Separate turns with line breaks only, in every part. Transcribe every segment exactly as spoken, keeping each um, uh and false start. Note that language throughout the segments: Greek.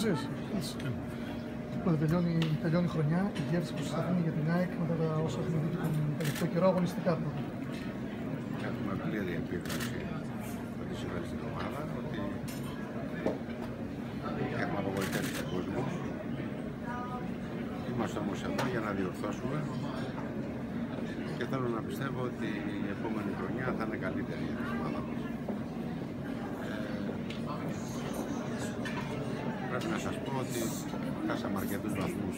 απόψεις. Οπότε τελειώνει, τελειώνει η χρονιά, η γεύση που συσταθούν για την ΑΕΚ μετά τα όσα έχουμε δει τον τελευταίο καιρό αγωνιστικά πρώτα.
Έχουμε πλήρη επίγνωση με τη συμβαίνει στην ομάδα ότι έχουμε απογοητεύσει τον κόσμο. Είμαστε όμως εδώ για να διορθώσουμε και θέλω να πιστεύω ότι η επόμενη χρονιά θα είναι καλύτερη για την ομάδα μας. Πρέπει να σας πω ότι χάσαμε αρκετούς βαθμούς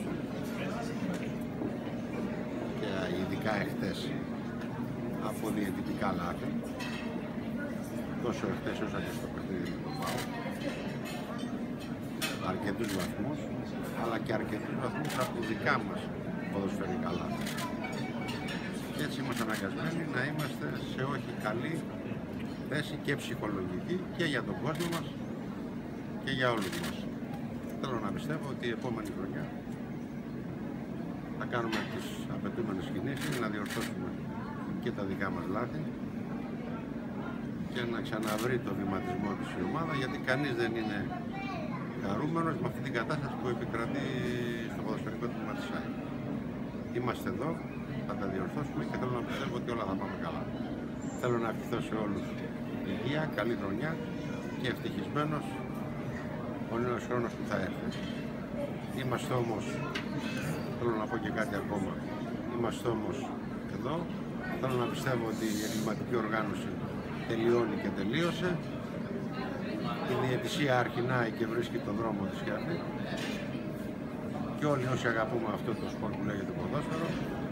και ειδικά εχθές από διαιτητικά λάθη, τόσο εχθές όσο και στο παιχνίδι με τον ΠΑΟΚ. Αρκετούς βαθμούς, αλλά και αρκετούς βαθμούς από δικά μας ποδοσφαιρικά λάθη. Και έτσι είμαστε αναγκασμένοι να είμαστε σε όχι καλή θέση και ψυχολογική και για τον κόσμο μας και για όλους μας. Θέλω να πιστεύω ότι η επόμενη χρονιά θα κάνουμε τις απαιτούμενες κινήσεις, να διορθώσουμε και τα δικά μας λάθη και να ξαναβρει το βηματισμό της η ομάδα, γιατί κανείς δεν είναι χαρούμενος με αυτή την κατάσταση που επικρατεί στο ποδοσφαιρικό τμήμα της ΑΕΚ. Είμαστε εδώ, θα τα διορθώσουμε και θέλω να πιστεύω ότι όλα θα πάμε καλά. Θέλω να ευχηθώ σε όλους υγεία, καλή χρονιά και ευτυχισμένος ο νέος χρόνος που θα έρθει. Είμαστε όμως, θέλω να πω και κάτι ακόμα, είμαστε όμως εδώ, θέλω να πιστεύω ότι η εγκληματική οργάνωση τελειώνει και τελείωσε, η διαιτησία αρχινάει και βρίσκει τον δρόμο της χέρι και όλοι όσοι αγαπούμε αυτό το σπορ που λέγεται ποδόσφαιρο,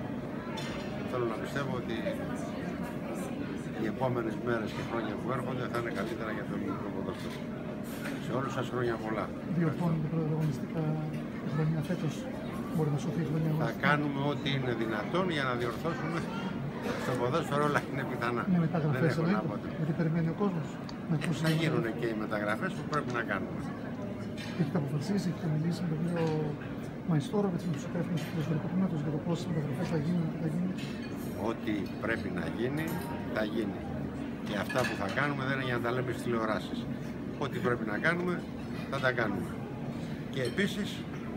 θέλω να πιστεύω ότι οι επόμενες μέρες και χρόνια που έρχονται θα είναι καλύτερα για το ελληνικό ποδόσφαιρο. Σε όλους σας χρόνια πολλά.
Διορθώνετε πρωταγωνιστικά χρονιά φέτος, μπορεί να σωθεί η χρονιά.
Θα κάνουμε ό,τι είναι δυνατόν για να διορθώσουμε. Στο ποδόσφαιρο όλα είναι πιθανά.
Με μεταγραφές
δεν έχω
εννοείται, γιατί περιμένει ο κόσμος.
Θα γίνουν και οι μεταγραφές που πρέπει να κάνουμε.
Έχετε αποφασίσει, έχετε μιλήσει με τον κύριο Μαϊστόροβιτς, με τους υπεύθυνους του ποδοσφαιρικού τμήματος για το πόσες μεταγραφές θα γίνουν και θα γίνουν.
Ό,τι πρέπει να γίνει, θα γίνει. Και αυτά που θα κάνουμε δεν είναι για να τα λέμε στις τηλεοράσεις. Ό,τι πρέπει να κάνουμε, θα τα κάνουμε. Και επίσης,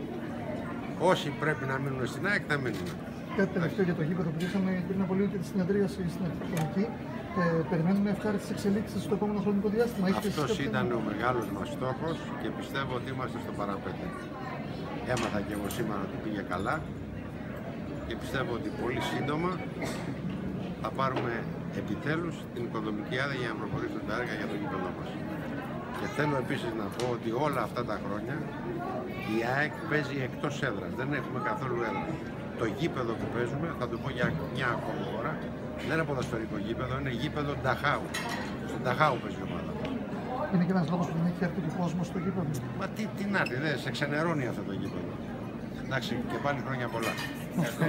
όσοι πρέπει να μείνουν στην ΑΕΚ, θα μείνουν.
Κάτι τελευταίο για το γήπεδο που είχαμε πριν από λίγο και τη συνεδρίαση στην αρχιτεκτονική. Ε, περιμένουμε ευχάριστες εξελίξεις στο επόμενο χρονικό διάστημα.
Αυτός ήταν ο μεγάλος μας στόχος και πιστεύω ότι είμαστε στο παραπέντε. Έμαθα και εγώ σήμερα ότι πήγε καλά και πιστεύω ότι πολύ σύντομα θα πάρουμε επιτέλους την οικοδομική άδεια για να προχωρήσουν τα έργα για το γήπεδο μας. Και θέλω επίσης να πω ότι όλα αυτά τα χρόνια η ΑΕΚ παίζει εκτός έδρας, δεν έχουμε καθόλου έδρα. Το γήπεδο που παίζουμε, θα το πω για μια ακόμη φορά, δεν είναι ποδοσφαιρικό γήπεδο, είναι γήπεδο Νταχάου. Στον Νταχάου παίζει η ομάδα.
Είναι και ένας λόγος που δεν έχει έρθει του κόσμου στο γήπεδο.
Μα τι, τι να δει, δεν σε ξενερώνει αυτό το γήπεδο. Εντάξει, και πάλι χρόνια πολλά.